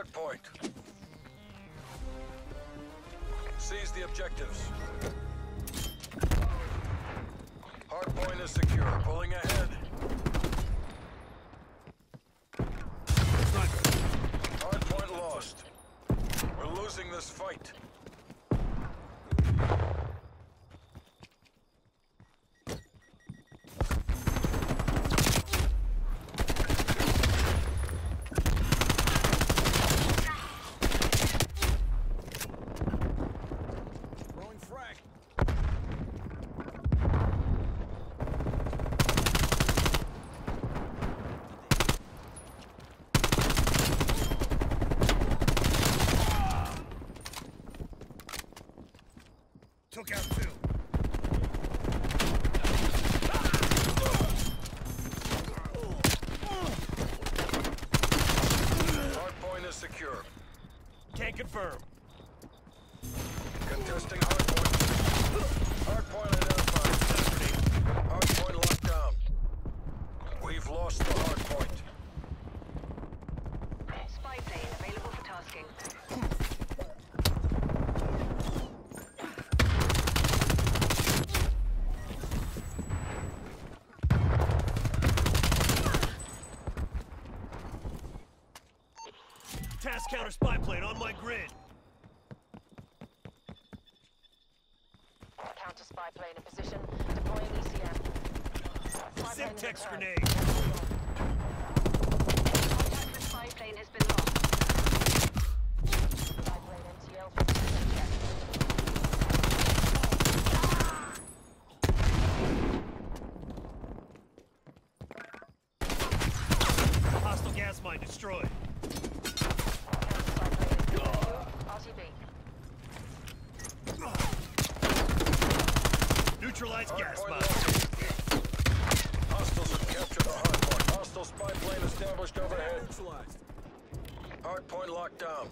hard point. Seize the objectives. Hard point is secure. Pulling ahead. Hard point lost. We're losing this fight. Took out two. Hardpoint is secure. Can't confirm. Contesting hardpoint. Hardpoint identified. Hardpoint locked down. We've lost the hardpoint. Spy plane available for tasking. Task counter spy plane on my grid. Counter spy plane in position. Deploying ECM. Zip-tex grenade. Contact with spy plane has been lost. Spy plane MTL for check. Hostile gas mine destroyed. Neutralize gas mine. Hostiles have captured the hardpoint. Hostile spy plane established overhead. Neutralized. Hardpoint locked down.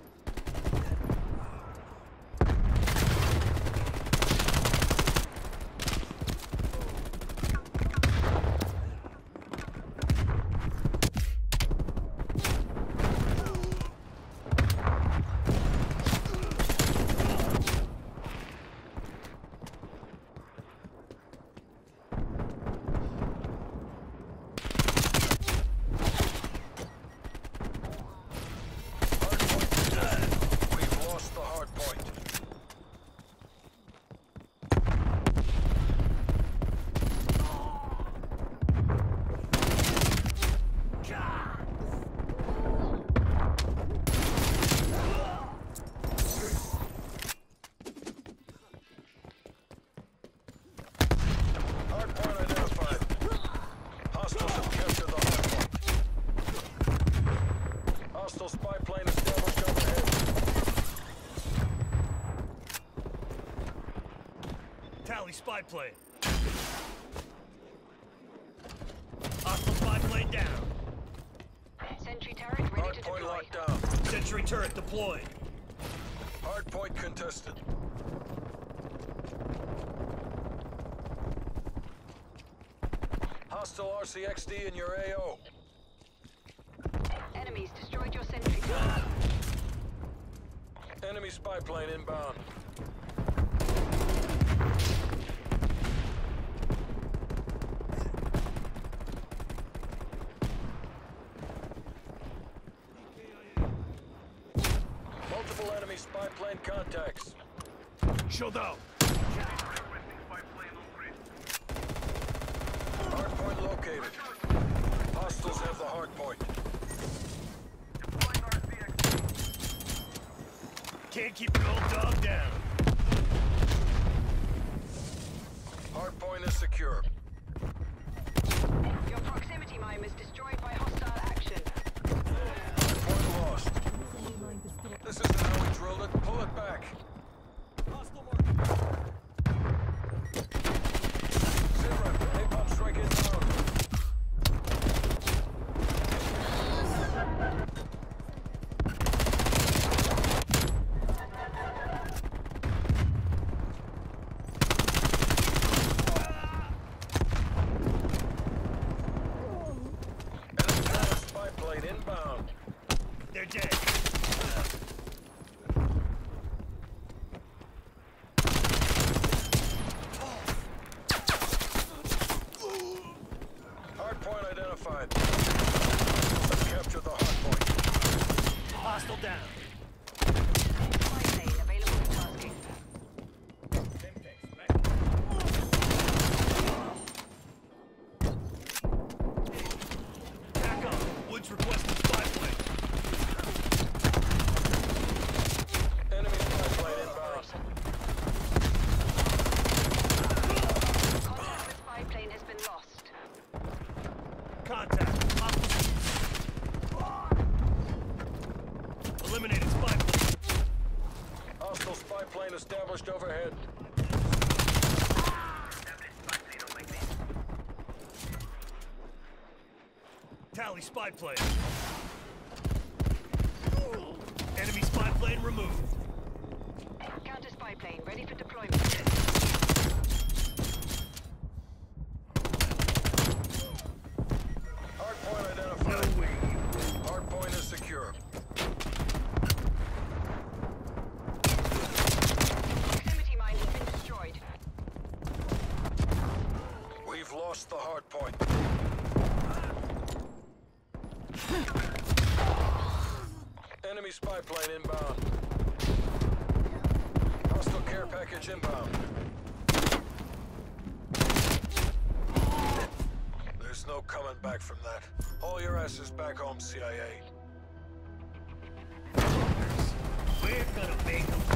Spy plane established overhead. Tally spy plane. Hostile spy plane down. Sentry turret ready to Hardpoint deploy. locked down. Sentry turret deployed. Hardpoint contested. Hostile RCXD in your AO. Enemies destroyed your sentry turret. Enemy spy plane inbound. Multiple enemy spy plane contacts. Shield out. Hardpoint located. Hostiles have the hardpoint. Can't keep an old dog down. Hardpoint is secure. Your proximity mine was destroyed by hostile action. Hardpoint lost. This isn't how we drilled it. Pull it back. Hostile mark. Zero. Napalm strike inbound. ahead. Tally spy plane. Enemy spy plane removed. Counter spy plane ready for deployment. Hardpoint identified. No way. Hardpoint is secure. Proximity mine has been destroyed. We've lost the hardpoint. Enemy spy plane inbound. Hostile care package inbound. There's no coming back from that. Haul your asses back home, CIA. We're gonna make them